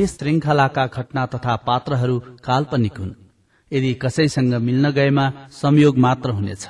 यस श्रृंखलाका घटना तथा पात्रहरू काल्पनिक हुन्। यदि कसैसँग मिल्न गएमा संयोग मात्र हुनेछ।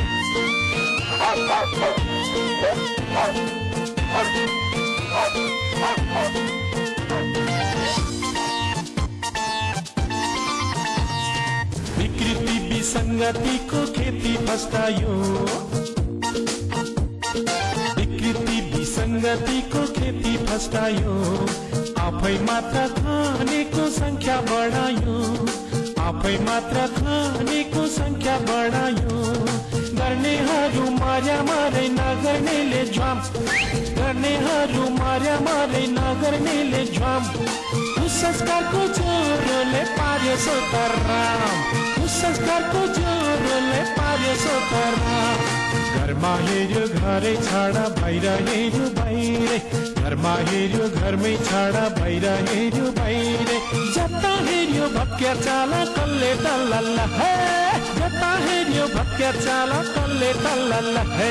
विकृति विसंगतिको खेती फस्टायो, विकृति विसंगतिको खेती फस्टायो, आफै मात्र खानेको संख्या बढायो, आफै मात्र खानेको संख्या बढायो। गर्नेहरू मार्या मारै नगर्नेले झ्वाम, गर्नेहरू मार्या मारै नगर्नेले झ्वाम। संस्कारको ज्वरोले पार्यो सोतराम, संस्कारको ज्वरोले पार्यो सोतराम। घरमा हेर्यो घरै छाडा बाहिर हेर्यो बाहिरै, घरमा हेर्यो घरमै छाडा बाहिर हेर्यो बाहिरै। जता हेर्यो भत्क्या चाला कल्ले टल्लल्ला हे, जता हेर्यो भत्क्या चाला कल्ले टल्लल्ला हे।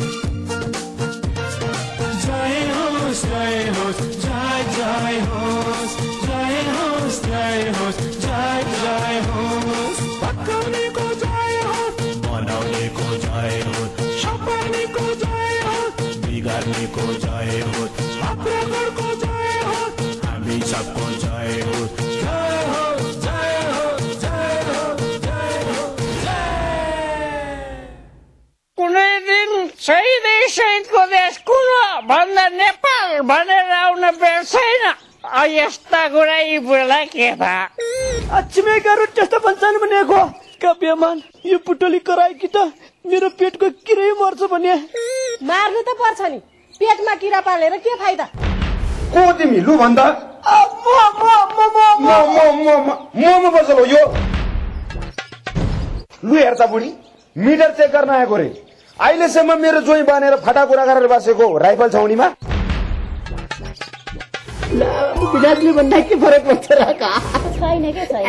जय होस् जय होस् जय जय होस्, जय होस् जय होस् जय जय होस्। पकाउनेको जय होस्, बनाउनेको जय होस्, सपार्नेको जय होस्, बिगार्नेको जय होस्, अपराधको जय होस्, हामी सबको जय होस्। जय होस् जय होस् जय होस् जय होस् जय। कुनै दिन सही सहितको देश कुन भन्दा नेपाल भनेर आउन बेर छैन। यस्ता कुरा यी बुढालाई के थाहा। छिमेकीहरू त्यस्तो भन्छन् भनेको काव्यमान यो पुटली कराई कि त मेरो पेटको किरै मर्छ भने मार्नु त पर्छ नि, पेटमा किरा पालेर के फाइदा। को तिमी लु भन्दा मोमो बसल हो यो। लु हेर्ता बुढी मिटर चेक गर्न आएको रे, अहिलेसम्म मेरो जोइ बानेर फटा कुरा गरेर बसेको राइफल छाउनीमा। विराटले भन्दा के फरक पर्छ र का छैन के छैन।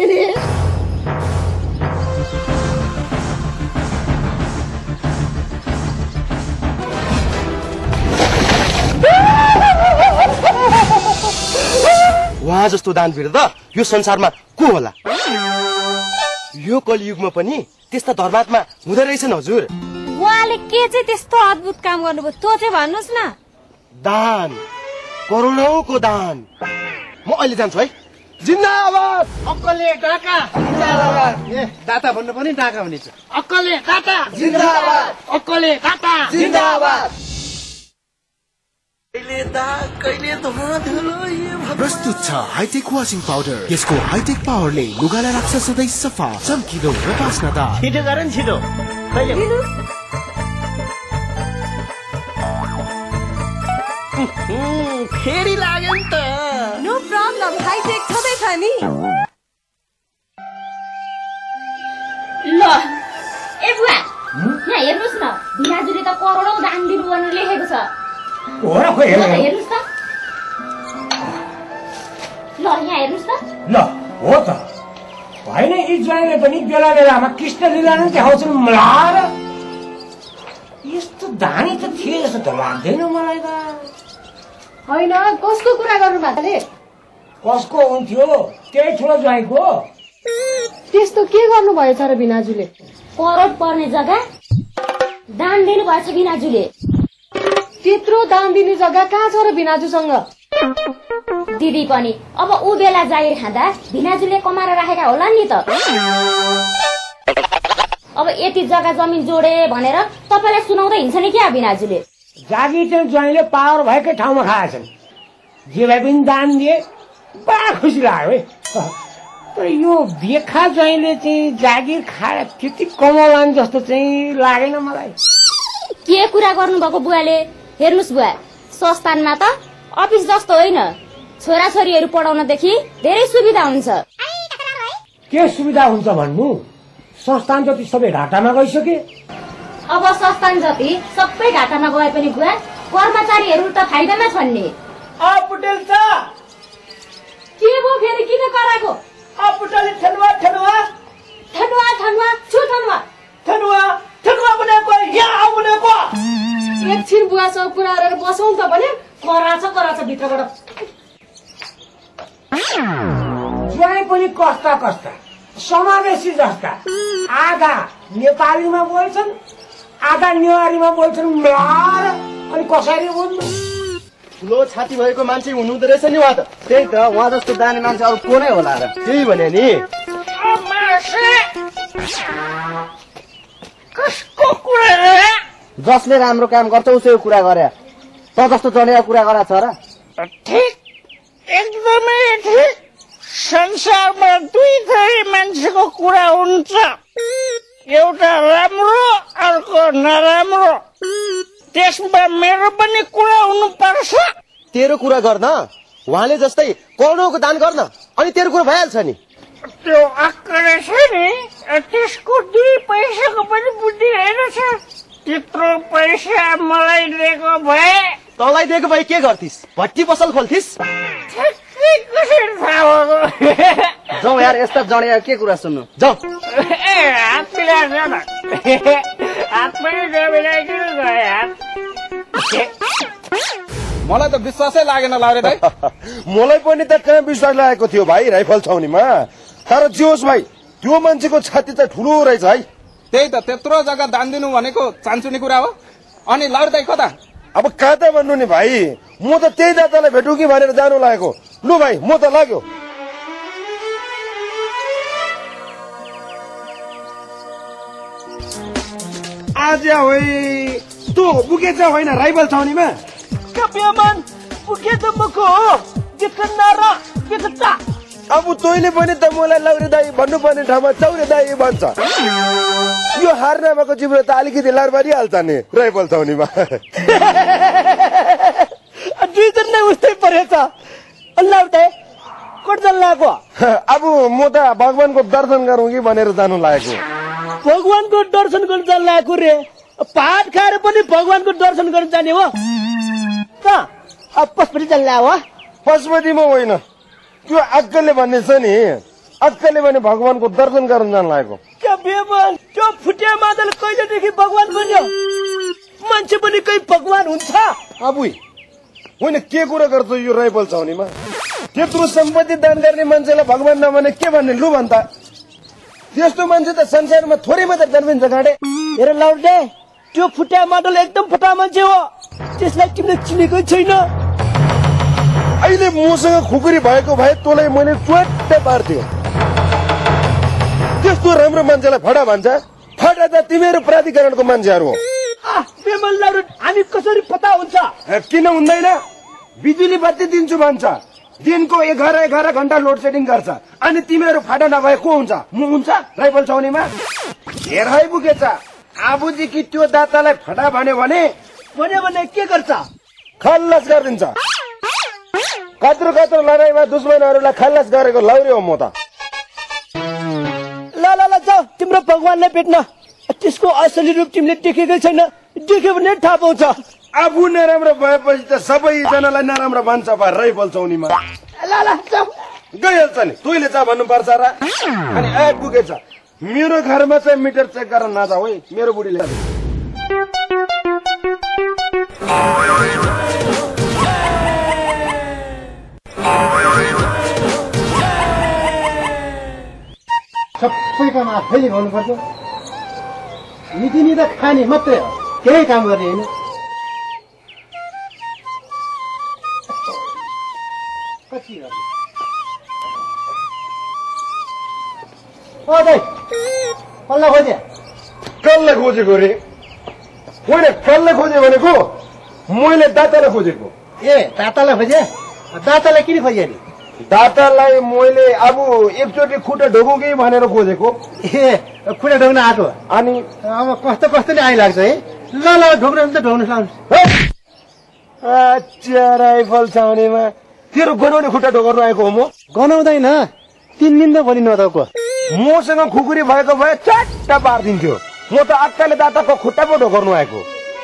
उहाँ जस्तो दानवीर त यो संसारमा को होला। यो कलियुगमा पनि त्यस्ता धर्मात्मा हुँदो रहेछन् हजुर। उहाँले के चाहिँ त्यस्तो अद्भुत काम गर्नुभयो त्यो चाहिँ भन्नुहोस् न। दान, करोडौंको दान। म अहिले जान्छु है। जिन्दाबाद अक्कलले डाका जिन्दाबाद। ए दाता भन्नु पनि डाका हुनेछ। अक्कलले दाता जिन्दाबाद, अक्कलले दाता जिन्दाबाद। प्रस्तुत छ हाइटेक वाशिङ पाउडर। यसको हाइटेक पावरले लुगालाई राख्छ सधैँ सफा, चम्किलो र बास्नादार। छिटो गर नि छिटो। फेरि लाग्यो नि त। नो प्रब्लम, हाइटेक छँदै छ नि। ल ए बुवा यहाँ हेर्नुहोस् न, भिनाजुले त करोडौं दान दिनु भनेर लेखेको छ। हो र खोइ हेर्नुहोस् त। ल यहाँ हेर्नुहोस् त। ल हो त होइन, यी ज्वाइँले पनि बेला बेलामा कृष्ण लीला नै देखाउँछन् मलाएर। यस्तो धानी त थिए जस्तो त लाग्दैन मलाई त। होइन कसको कुरा गर्नु भएको? कसको हुन्थ्यो? त्यही ठुलो ज्वाइँको। त्यस्तो के गर्नुभएछ र भिनाजुले? करोड पर्ने जग्गा दान दिनु भएछ भिनाजुले। त्यत्रो दान दिने जग्गा कहाँ छ र भिनाजुसँग? दिदी पनि अब ऊ बेला जागिर खाँदा भिनाजुले कमाएर राखेका होला नि त। अब यति जग्गा जमिन जोडे भनेर तपाईलाई सुनाउँदै हिँड्छ नि क्या भिनाजुले? जागिर चाहिँ ज्वाइँले पावर भएकै ठाउँमा खाएछन्। जे भए पनि दान दिए बडा खुसी लाग्यो है। तर यो बेखा ज्वाइँले चाहिँ जागिर खाएर त्यति कमाउलान् जस्तो चाहिँ लागेन मलाई। के कुरा गर्नुभएको बुवाले? हेर्नुहोस् बुवा, संस्थानमा त अफिस जस्तो होइन, छोराछोरीहरू पढाउनदेखि धेरै सुविधा हुन्छ। के सुविधा हुन्छ भन्नु? संस्थान जति सबै घाटामा गइसके। अब संस्थान जति सबै घाटामा गए पनि बुवा कर्मचारीहरू त फाइदामा छन् नि। पुटेल छ के भयो फेरि? किन कराएको? पुटेल ठनुवा ठनुवा ठनुवा ठनुवा छु ठनुवा ठनुवा ठनुवा बनेको यहाँ बनेको। एकछिन बुवासँग कुरा गरेर बसौँ त भने कराछ भित्रबाट। ज्वाइँ पनि कस्ता कस्ता समावेशी जस्ता आधा नेपालीमा बोल्छन् आधा नेवारीमा बोल्छन् अनि कसरी बोल्नु ठुलो छाती भएको मान्छे हुनुहुँदो रहेछ नि उहाँ त त्यही त उहाँ जस्तो जाने मान्छे अरू को नै होला र त्यही भने नि कसको कुरा जसले राम्रो काम गर्छ उसैको कुरा गरे त जस्तो जनेको कुरा गरा छ र ठिक एकदमै ठिक संसारमा दुई थरी मान्छेको कुरा हुन्छ एउटा राम्रो अर्को नराम्रो त्यसमा मेरो पनि कुरा हुनुपर्छ तेरो कुरा गर्न उहाँले जस्तै करोडौँको दान गर्न अनि तेरो कुरा भइहाल्छ नि त्यो अक्कले छ नि त्यसको 2 पैसाको पनि बुद्धि रहेछ त्यत्रो पैसा मलाई दिएको भए तँलाई दिएको भए के गर्थिस् भट्टी पसल खोल्थिस् जाउँ यार यस्ता जडिया के कुरा सुन्नु जाउँ हात मिलाएर जाउँ न हात पनि मिलाइदिनु मलाई त विश्वासै लागेन लाउरे दाइ मलाई पनि त कहाँ विश्वास लागेको थियो भाइ राइफल छाउनीमा तर जे होस् भाइ त्यो मान्छेको छाती त ठुलो रहेछ है त्यही त त्यत्रो जग्गा दान दिनु भनेको चान्चुने कुरा हो अनि लाउरे दाइ कता अब कहाँ त भन्नु नि भाइ म त त्यही दातालाई भेटौँ कि भनेर जानु लागेको लु भाइ म त लाग्यो आज होइ तँ बुकेछ होइन राइफल छाउनीमा कपियामान बुके त मको हो देख्न र देख्ता अब तैँले पनि त मलाई लाउरे दाई भन्नुपर्ने ठाउँमा चौरे दाई भन्छ यो हार नभएको जिब्रो त अलिकति लार पारिहाल्छ नि राइफल छाउनीमा दुईजना नै उस्तै परेछ अल्लाह दाई कति लागेको अब म त भगवानको दर्शन गरौँ कि भनेर जानु लागेको भगवानको दर्शन गर्न जान लागेको रे पाठ खाएर पनि भगवानको दर्शन गर्न जाने हो पशुपति जान लाग्यो पशुपतिमा होइन त्यो अक्कलले भन्ने छ नि अक्कलले भने भगवानको दर्शन गर्न जान लागेको त्यो फुटिया मादल कहिलेदेखि भगवान बन्यो मान्छे पनि कहीँ भगवान हुन्छ अब होइन के कुरा गर्छ यो राइफल छाउनीमा त्यत्रो सम्पत्ति दान गर्ने मान्छेलाई भगवान नभने के भन्ने लु भन्छ त्यस्तो मान्छे त संसारमा थोरै मात्र जन्मिन्छ गाडे हेर लाउडे त्यो फुटिया मादल एकदम फुटा मान्छे हो त्यसलाई तिमीले चिनेकै छैन अहिले मसँग खुकुरी भएको भए तँलाई मैले च्वाट्टै पार्थ्यो त्यस्तो राम्रो मान्छेलाई फटा भन्छ फटा त तिमीहरू प्राधिकरणको मान्छेहरू हो हामी कसरी पता हुन्छ किन हुँदैन बिजुली बत्ती दिन्छु भन्छ दिनको 11 घण्टा लोड सेडिङ गर्छ अनि तिमीहरू फाटा नभए को हुन्छ म हुन्छ राइफल छाउनीमा हेर है बुकेछ आबुजी कि त्यो दातालाई फटा भन्यो भने के गर्छ खल्लास गरिदिन्छ कत्रो लडाइँमा दुश्मनहरूलाई खल्लास गरेको लाउरे हो म त ल जाऊ तिम्रो भगवानलाई भेट्न त्यसको असली रूप तिमीले देखेकै छैन देख्यो भने थाहा पाउँछ आफू नराम्रो भएपछि त सबैजनालाई नराम्रो भन्छ बा राइफल छाउनीमा गइहाल्छ नि तैँले चा भन्नुपर्छ र अनि आइपुगेछ मेरो घरमा चाहिँ मिटर चेक गरेर नजाऊ है मेरो बुढीले सबैको मा फेरि भन्नुपर्छ नीति त खाने मात्रै हो केही काम गर्ने होइन कसलाई खोजेको रे होइन कसलाई खोजे भनेको मैले दातालाई खोजेको ए दातालाई खोजे दातालाई किन खोजे नि दातालाई मैले अब एकचोटि खुट्टा ढोकौँ कि भनेर खोजेको ए खुट्टा ढोक्न आएको अनि अब कस्तो नै आइलाग्छ है ल ढोक्नु त ढोक्नु अच्छा राइफल छाउनेमा तेरो गनाउने खुट्टा ढोक्नु आएको हो म गनाउँदैन 3 दिन त भनिनु तपाईँको मसँग खुकुरी भएको भए चट्टा पारिदिन्थ्यो म त अक्काले दाताको खुट्टा पो ढोक्नु आएको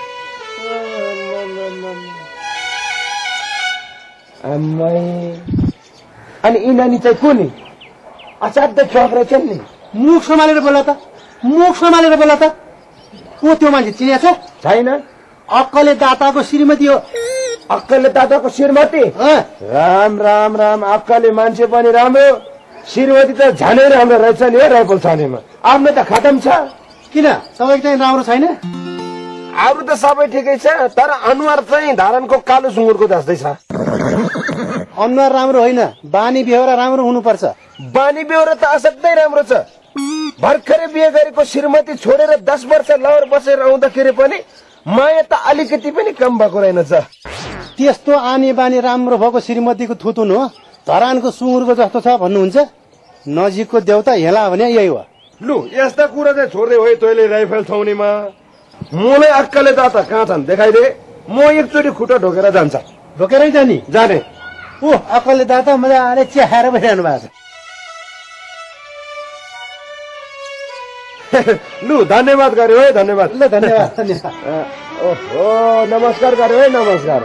अनि यी नानी चाहिँ को नि असाध्य चौक रहेछ नि मुख सम्हालेर बोला त को त्यो मान्छे चिनेछ छैन अक्कले दाताको श्रीमती हो अक्कले दाताको श्रीमती राम राम राम अक्कले मान्छे पनि राम्रो श्रीमती त झनै राम्रो रहेछ नि हो राइफल छाउनेमा। आफ्नो त खतम छ। किन तपाईँको चाहिँ राम्रो छैन? अरू त सबै ठिकै छ, तर अनुहार चाहिँ धारणको कालो सुँगुरको जस्तै छ। अनुहार राम्रो होइन, बानी बेहोरा राम्रो हुनुपर्छ। बानी बेहोरा त असाध्यै राम्रो छ। भर्खरै बिहे गरेको श्रीमती छोडेर 10 वर्ष लहर बसेर आउँदाखेरि पनि माया त अलिकति पनि कम भएको रहेनछ। त्यस्तो आनी बानी राम्रो भएको श्रीमतीको थुतुन हो, धरानको सुँगुरको जस्तो छ भन्नुहुन्छ? नजिकको देउता हेला भने यही हो। लु यस्ता कुरा चाहिँ छोड्दै हो तैँले राइफल छाउनेमा। मलाई अक्कले दाता कहाँ छन् देखाइदे, म एकचोटि खुट्टा ढोकेर जान्छ। ढोकेरै जाने? जाने। ओ अक्कले दाता मजाले चिहाएर बसिरहनु भएको छ। लु धन्यवाद गर्यो है, धन्यवाद। ल धन्यवाद धन्यवाद। ओहो नमस्कार गर्यो है, नमस्कार।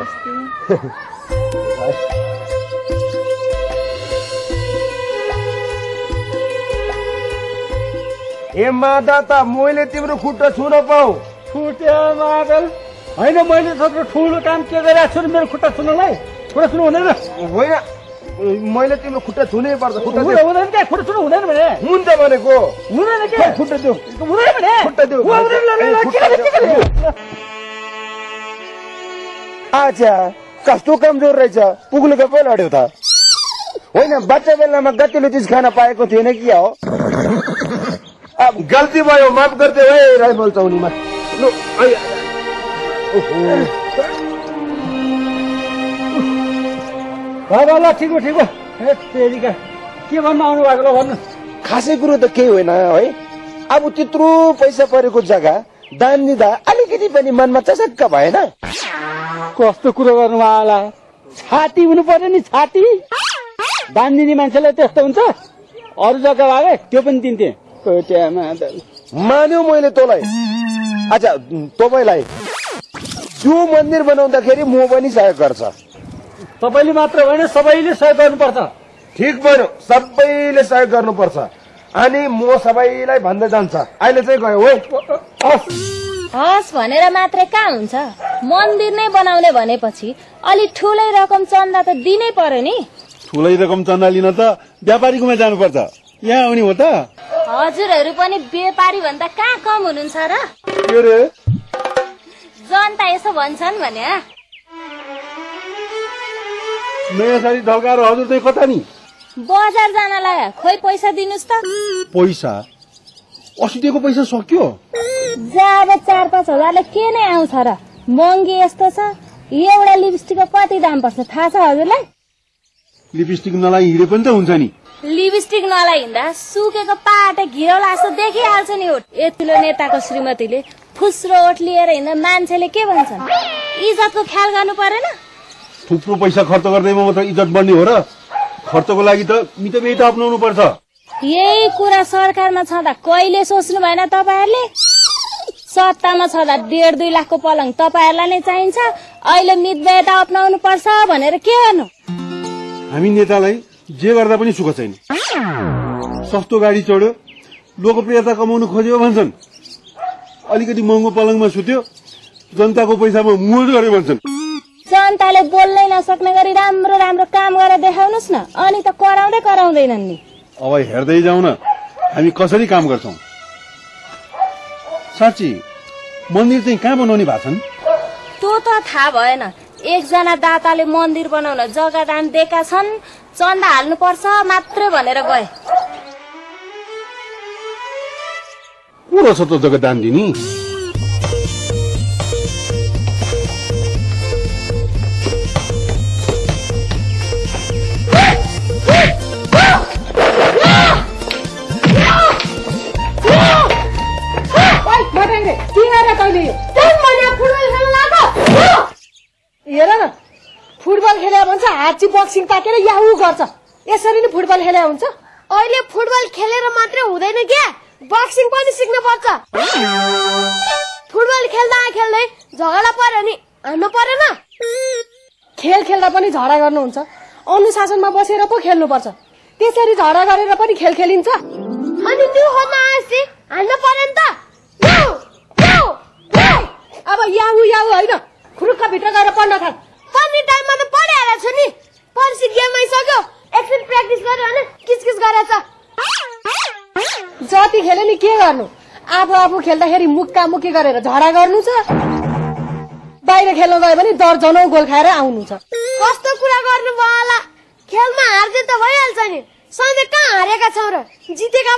ए मादा मैले तिम्रो खुट्टा छुन पाऊ? छुट्या मादल होइन, मैले त्यत्रो ठुलो काम के गरिरहेको छु मेरो खुट्टा छुनलाई? खुट्टा छुनु हुँदैन? होइन मैले तिम्रो खुट्टा छुनै पर्छ। खुट्टा हुँदैन क्या, खुट्टा छुनु हुँदैन भने? हुन्छ भनेको हुँदैन क्या, खुट्टा देऊ। हुँदैन भने खुट्टा देऊ। अच्छा कस्तो कमजोर रहेछ, पुग्नुको पो लड्यो त। होइन बच्चा बेलामा गतिलो चिज खान पाएको थिएन कि हो? गल्ती भयो, माफ गर्दै है राइफल चौनीमा। लु ल ठिक हो ठिक हो। के भन्नु आउनु भएको ल भन्नु। खासै कुरो त केही होइन है। अब त्यत्रो पैसा परेको जग्गा दान दिँदा अलिकति पनि मनमा चसक्क भएन? कस्तो कुरो गर्नु होला, छाती हुनु पर्यो नि, छाती। दान दिने मान्छेलाई त्यस्तो हुन्छ? अरू जग्गा भए त्यो पनि दिन्थे। मान्यो मैले तँलाई। अच्छा तपाईँलाई त्यो मन्दिर बनाउँदाखेरि म पनि सहयोग गर्छ। तपाईँले मात्र होइन सबैले सहयोग गर्नुपर्छ। ठिक भयो, सबैले सहयोग गर्नुपर्छ। अनि म सबैलाई भन्दै जान्छ। अहिले चाहिँ गयो है। हस् भनेर मात्रै कहाँ हुन्छ? मन्दिर नै बनाउने भनेपछि अलि ठुलै रकम चन्दा त दिनै पर्यो नि। ठुलै रकम चन्दा लिन त व्यापारीकोमा जानुपर्छ, यहाँ आउने हो त? हजुरहरू पनि व्यापारी भन्दा कहाँ कम हुनुहुन्छ र? के रे? जनता यसो भन्छन् भने नयाँ साडी ढल्काएर हजुर चाहिँ कता नि? बजार जानलाई खोइ पैसा दिनुस् त। पैसा? अस्ति दिएको पैसा सक्यो? जाबे 4-5 हजारले के नै आउँछ र? महँगी यस्तो छ। एउटा लिपस्टिकको कति दाम पर्छ थाहा छ हजुरलाई? लिपस्टिक नलाइ हिँडे पनि त हुन्छ नि। लिपस्टिक नलाइ हिँड्दा सुकेको पाटे घिरौला जस्तो देखिहाल्छ नि। ओठ यतिलो नेताको श्रीमतीले फुस्रो ओठ लिएर हिँड्दा मान्छेले के भन्छन्? इज्जतको ख्याल गर्नु परेन? थुप्रो पैसा खर्च गर्दैमा मात्र इज्जत बन्ने हो र? खर्चको लागि त मितव्ययी त अपनाउनु पर्छ। यही कुरा सरकारमा छँदा कहिले सोच्नु भएन तपाईहरुले? सत्तामा छँदा 1.5-2 लाखको पलङ तपाईहरुलाई नै चाहिन्छ, अहिले मितव्ययता अपनाउनु पर्छ भनेर के गर्नु? हामी नेतालाई जे गर्दा पनि सुख छैन। सस्तो गाडी चढ्यो, लोकप्रियता कमाउनु खोज्यो भन्छन्, अलिकति महँगो पलङमा सुत्यो, जनताको पैसामा मोज गरे भन्छन्। जनताले बोल्नै नसक्ने गरी राम्रो राम्रो काम गरेर देखाउनुस् न, अनि त कराउँदैनन् नि। अब हेर्दै जाउँ न हामी कसरी काम गर्छौं। साँच्ची मन्दिर चाहिँ कहाँ बनाउने भएको छन्? त्यो त थाहा भएन। एकजना दाताले मन्दिर बनाउन जग्गा दान दिएका छन्, चन्दा हाल्नु पर्छ मात्र भनेर गए। पुरो छ त जग्गा दान दिने। फुटबल खेले भन्छ हातची बक्सिङ ताकेर याहु गर्छ। यसरी नै फुटबल खेले हुन्छ। अहिले फुटबल खेलेर मात्रै हुँदैन के, बक्सिङ पनि सिक्नु पर्छ। फुटबल खेल्दा खेल्दै झगडा पर्यो नि हान्नु परेन? खेल खेल्दा पनि झगडा गर्नुहुन्छ, अनुशासनमा बसेर पो खेल्नुपर्छ। त्यसरी झगडा गरेर पनि खेल खेलिन्छ? अनि त्यो हो मासी हान्नु पर्यो नि त। अब याहु होइन, खुरुक्क भित्र गएर पढ्न थाल। पढ्ने टाइममा त पढिहालेको छु नि, पर्सि गेम आइसक्यो, एकछिन प्र्याक्टिस गर्यो भने किचकिच गरेछ। जति खेल्यो नि के गर्नु, आफू खेल्दाखेरि मुक्का मुक्की गरेर झडा गर्नु छ, बाहिर खेल्न गयो भने दर्जनौ गोल खाएर आउनु छ। कस्तो कुरा गर्नु भयो होला, खेलमा हार जित त भइहाल्छ नि, सधैँ कहाँ हारेका छौँ र, जितेका